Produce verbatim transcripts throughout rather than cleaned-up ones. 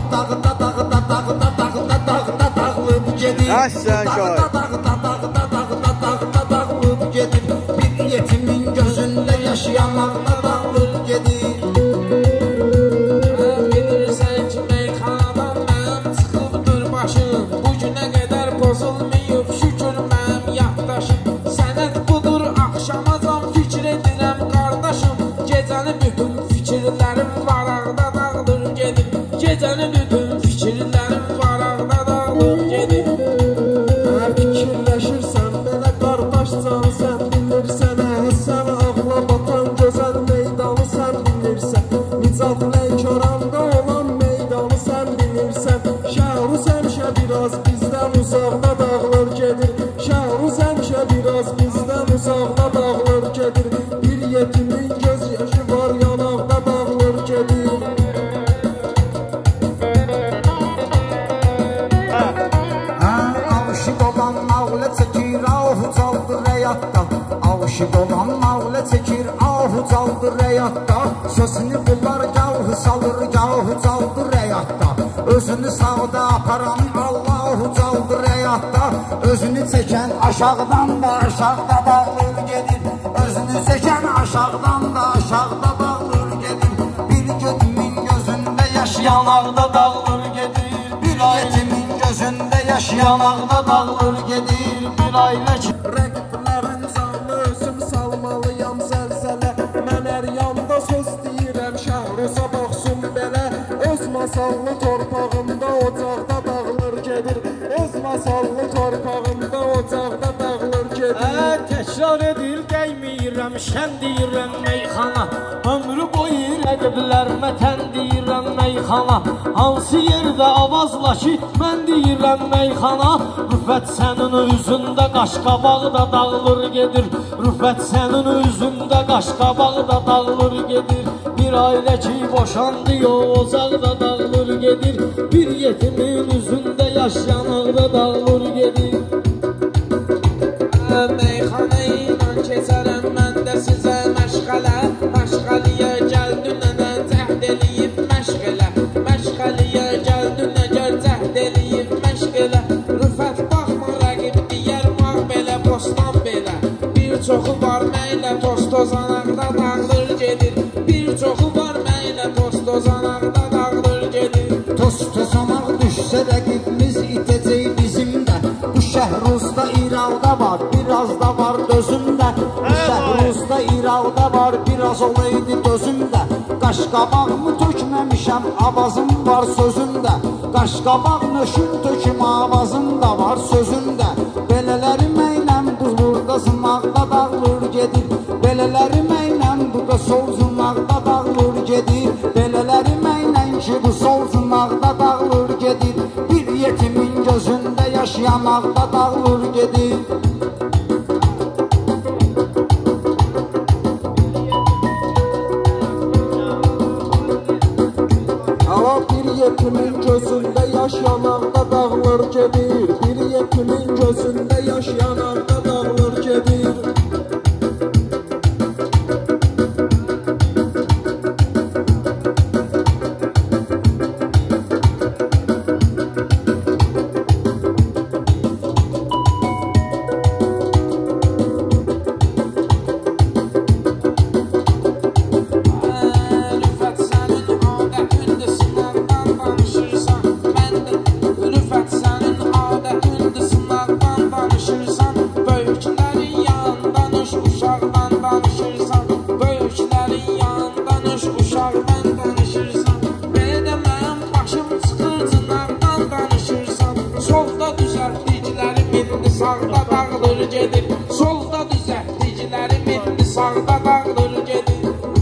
dağda dağda dağda dağda dağda dağılıb gedir. Əhsən şair. Dağda dağda dağda dağda dağda dağılıb gedir. Bir yetimin gözündə yaşayamaqda dağılıb gedir. Bilirsən ki, meyxanadan mənim çıxıbdır başım. Bu günə qədər pozulmayıb şükür mənim yaddaşım. Sənət budur axşamacan fikir edirəm qardaşım. Gecəni bütün fikirlərim varaqda dağılır gedir. Gecəni bütün fikirlərim varaqda dağılır gedir. Fikirləşirsən belə qardaşcan sən bilirsən. Sən ağla batan gözəl meydanı sən bilirsən. Nicat Lənkəranda olan meydanı sən bilirsən. Şəhəruz həmişə biraz bizdən uzaqda dağılır gedir. Şəhəruz həmişə biraz bizdən uzaqda dağılır gedir. Bir yetimin göz yaşı var yanaqda dağılır gedir. Aşık olan nağlə çəkir, ahu çaldır həyatda. Aşık olan nağlə çəkir, ahu çaldır həyatda. Sözünü bunlar gavı salır, gavı çaldır həyatda. Özünü sağda aparan Allahu çaldır həyatda. Özünü çəkən aşağıdan da aşağıda dağılır gedir. Özünü çəkən aşağıdan da aşağıda dağılır gedir. Bir yetimin gözündə yaşayan ağda dağılır gedir. Bir yetimin gözündə yaşayan ağda dağılır gedir. Bir ailə ki Rəqiblərin canlı özüm salmalıyam zəlzələ. Mən hər yanda söz deyirəm Şəhruza baxsın belə. Öz masallı torpağımda ocaqda dağılır gedir. Öz masallı torpağımda ocaqda dağılır gedir. Təkrar edir dəyməyirəm, şən deyirəm meyxana. Ömrü boyu rəqiblərimə tən deyirəm meyxana. Hansı yerdə avazla ki, mən deyirəm meyxana. Rüfət sənin üzündə qaşqabaqda dağılır gedir. Rüfət sənin üzündə qaşqabaqda dağılır gedir. Bir ailə ki, boşandı ocaqda dağılır gedir. Bir yetimin üzündə yaşyanaqda dağılır gedir. Meyxana ilə keçərəm mən də sizə məşğələ. Məşğəliyə gəldi nənə cəhd eləyib məşğələ. Məşğəliyə gəldi nəgər cəhd eləyib məşğələ. Rüfət baxma rəqib deyər var belə bostan belə. Bir çoxu var məylə toz tozanaqda dağılır gedir. Bir çoxu var məylə toz tozanaqda dağılır gedir. toz tozanaq düşsə rəqibimiz itəcək bizim də. Bu Şəhruzda İraqda var, biraz da var dözümdə. Bu Şəhruzda İraqda var, biraz olaydı dözümdə. Qaşqabağımı tökməmişəm, avazım var sözümdə. Qaşqabaq nöşün töküm, avazım da var sözümdə. Belələri məyləm bu burada sınaqda dağılır gedir. Belələri məyləm bu da sol sınaqda dağılır gedir. Belələri məyləm ki bu sol sınaqda dağılır gedir. Bir yetimin gözündə yaşayanaqda dağılır gedir. Ala bir yetimin gözündə yaşayanaqda dağılır gedir. Bir yetimin gözündə yaşayanaqda dağılır gedir. Sağda dağılır gedir. Solda düzəlticilərim indi sağda dağılır gedir.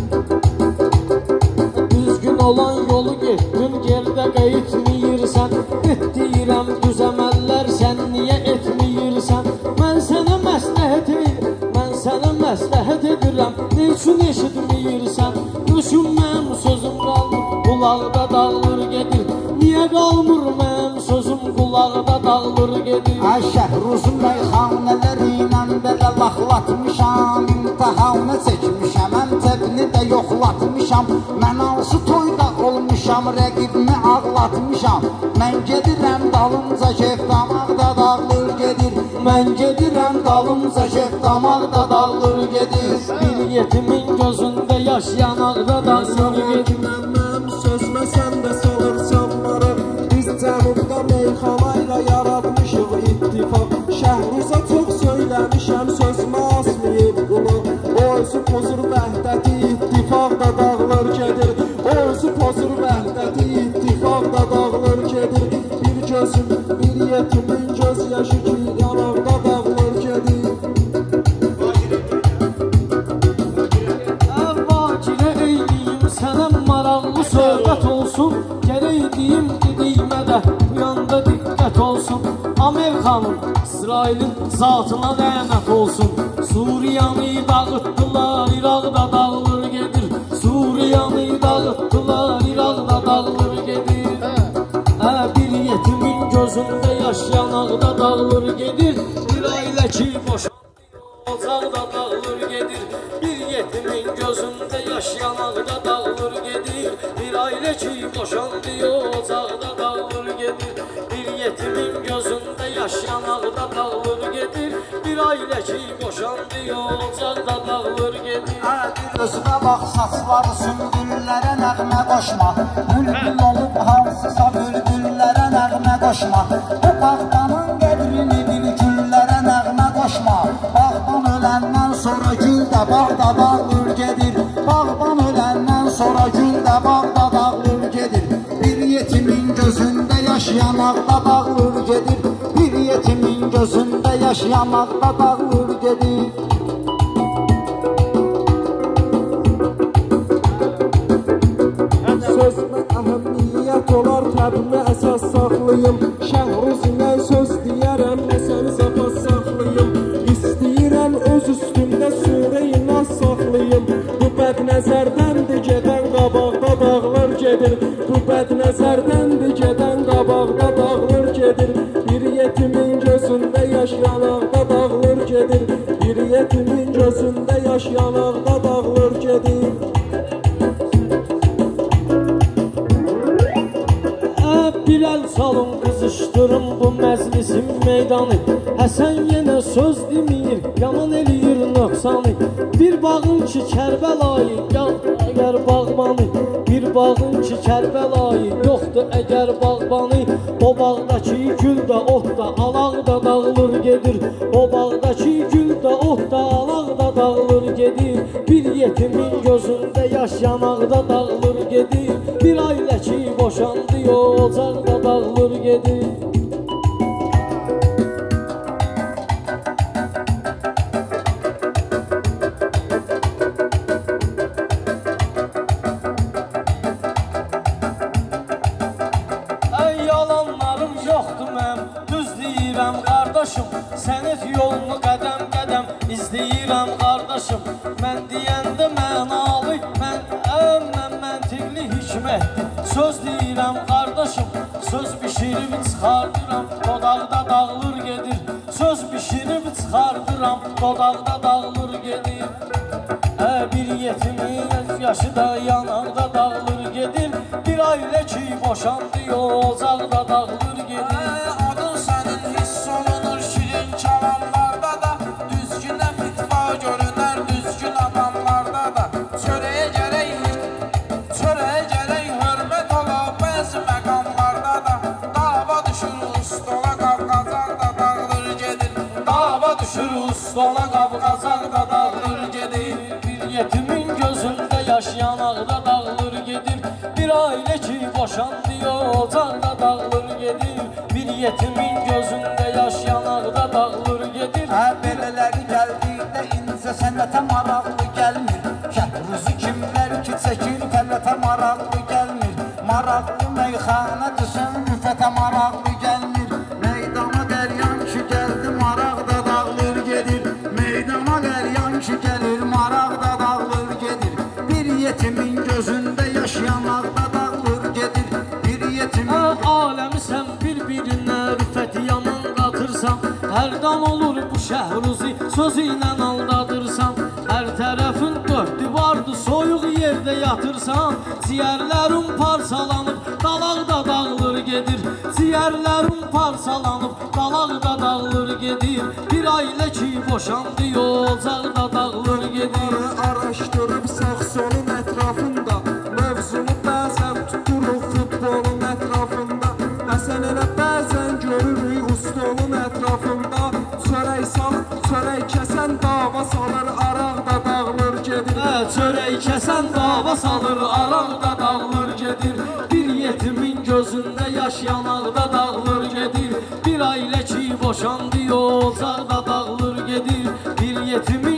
Düzgün olan yolu getdin, gerdə qayıtmayırsan. Et deyirəm düz əməllər, sən niyə etməyirsən? Mən sənə məsləhət edirəm, mən sənə məsləhət edirəm. Ne üçün eşitməyirsən? Düşün mənim sözüm qalmır, qulaqda dağılır gedir. Niyə qalmır mənim sözüm qulaqda dağılır gedir? Ay Şəhruzun meyxanələri ilə belə laxlatmışam. İmtihanı çəkmişəm, əmtəbini də yoxlatmışam. Mən hansı toyda olmuşam, rəqibimi ağlatmışam. danışan. Mən gedirəm dalımca kef damaqda dağılır gedir. Mən gedirəm dalımca kef damaqda dağılır gedir. Bir yetimin gözündə yaş yanaqda dağılır gedir. Mənim sözmə sən də salırsan marı. Biz cənubda meyxanayla yaratmışıq ittifaq. Şəhruza çox söyləmişəm sözmə asmayıb qulaq. O özü pozur vəhdəti ittifaq da dağılır gedir. O özü pozur vəhdəti ittifaq da dağılır gedir. Bir gözüm, bir yetimin göz yaşı ki yanaqda dağılır gedir. Vakirə eyliyim sənə maraqlı söhbət olsun. Gərək deyim dediyimə də bu yanda diqqət olsun. Amerikanın, İsrailin zatına lənət olsun. Suriyanı dağıttılar, İraqda dağılır gedir. Suriyanı dağıttılar, İraqda dağılır gedir. Hə, bir yetimin gözündə yaş yanaqda dağılır gedir. Bir ailə ki boşandı, ocaqda dağılır gedir. Bir yetimin gözündə yaş yanaqda dağılır gedir. Bir ailə ki boşandı, ocaqda dağılır gedir. Bir yetimin gözündə yaş yanaqda dağılır gedir. Bir ailə ki boşandı, ocaqda dağılır gedir. Özünə bax saçları sümbüllərə nəğmə qoşma. Bülbül olub hansısa bülbüllərə nəğmə qoşma. Bu bağdanın qədrini bil güllərə nəğmə qoşma. Bağdan öləndən sonra gül də bağda dağılır gedir. Bağdan öləndən sonra gül də bağda dağılır gedir. Bir yetimin gözündə yaş yanaqda dağılır gedir. Bir yetimin gözündə yaş yanaqda dağılır gedir. Sözmə əhəmiyyət olar, təbimə əsas saxlayım. Şəhruzunə söz deyərəm, məsəni zapas saxlayım. İstəyirəm öz üstümdə surə-i nas saxlayım. Bu bəd nəzərdəndir gedən qabaqda dağılır gedir. Bu bəd nəzərdəndir gedən qabaqda dağılır gedir. Bir yetimin gözündə yaş yanaqda dağılır gedir. Bir yetimin gözündə yaş yanaqda dağılır gedir. Bir əl salın qızışdırın bu məclisin meydanı. Həsən yenə söz demir, yaman eləyir nöqsanı. Bir bağın ki Kərbəlayı, əgər bağbanı. Bir bağın ki Kərbəlayı, yoxdur əgər bağbanı. O bağdakı gül də, ot da, alaq da dağılır gedir. O bağdakı gül də, ot da, alaq da dağılır gedir. Bir yetimin gözündə yaş yanaqda dağılır gedir. Bir ailə ki boşandı, ocaqda dağılır gedir. Ey yalanlarım yoxdur mənim, düz deyirəm qardaşım. Sənət yolunu qədəm qədəm izləyirəm qardaşım. Mən deyəndə mənalı, mən əmmən məntiqli hikmətdir. Söz deyirəm qardaşım, söz bişirib çıxardıram, dodaqda dağılır gedir. Söz bişirib çıxardıram, dodaqda dağılır gedir. Hə, bir yetimin yaşı da yanaqda dağılır gedir. Bir ailə ki boşandı, ocaqda dağılır gedir. Adın sənin hiss olunur şirin kəlamlarda da. Düzgünə fitva görünər düzgün adamlarda da. Çörəyə gərək, çörəyə gərək hörmət ola bəzi məqamlarda da. Dava düşür ustola, qavqazaq da dağılır gedir. Dava düşür ustola, qavqazaq da dağılır gedir. Bir yetimin gözündə yaş yanaqda dağılır gedir. Bir ailə ki boşandı, ocaqda dağılır gedir. Bir yetimin gözündə yaş yanaqda dağılır gedir. Hə, belələri gəldikdə incə sənətə maraqlı gəlmir. Şəhruzu kimlər ki çəkir, fələtə maraqlı gəlmir. Maraqlı meyxana düşən rüfətə maraqlı gəlmir. Meydana qəryan ki gəldi, maraq da dağılır gedir. Meydana qəryan ki gəlir, maraq da dağılır gedir. Bir yetimin gözündə yaş yanaqda dağılır gedir. Bir yetimin Aləmi sən bir-birinə rüfəti yaman qatırsan. Hərdan olur bu Şəhruzi, sözü ilə aldadırsan. Hər tərəfin dörd divardı, soyuq yerdə yatırsan. Ciyərlərin parçalanıb, dalaqda dağılır gedir. Hünərlərim parçalanıb, qalaqda dağılır gedir. Bir ailə ki boşandı, yolcaqda dağılır gedir. Araşdırıb Saksonun ətrafında, mövzunu bəzən tuturuq futbolun ətrafında. Məsələlə bəzən görürük ustolun ətrafında. Çörək salıb, çörək kəsən dava salır, araqda dağılır gedir. Hə, çörək kəsən dava salır, araqda dağılır gedir. Bir yetimin gözündə yaş yanaqda dağılır gedir. Bir ailə ki boşandı, yolcaqda dağılır gedir. Bir yetimin